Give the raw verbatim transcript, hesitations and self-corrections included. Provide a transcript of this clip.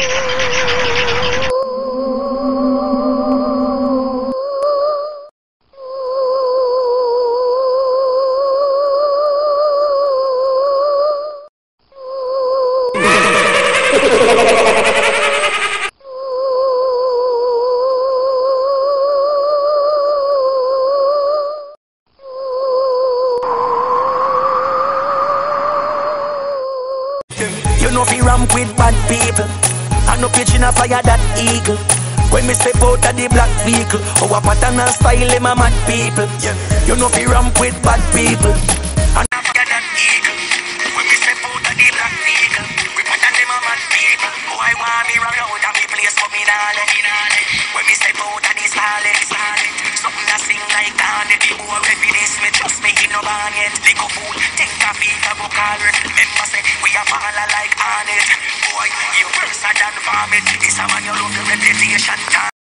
You know fi ramp with bad people. I no pitching a fire that eagle. When me step out of the black vehicle, our pattern and style them a mad people. Yeah. You know fi ramp with bad people. And I fire that eagle. When me step out of the black vehicle, we pattern them a mad people. Oh, I want me run out of the place for me darling. When me step out of this silent, silent, something that sing like that. The boy with this, me trust me in no band yet. Lick a fool, take a feet and go call it. Remember say we a baller like on it. Boy, you worse than vomit. This a man you love your reputation.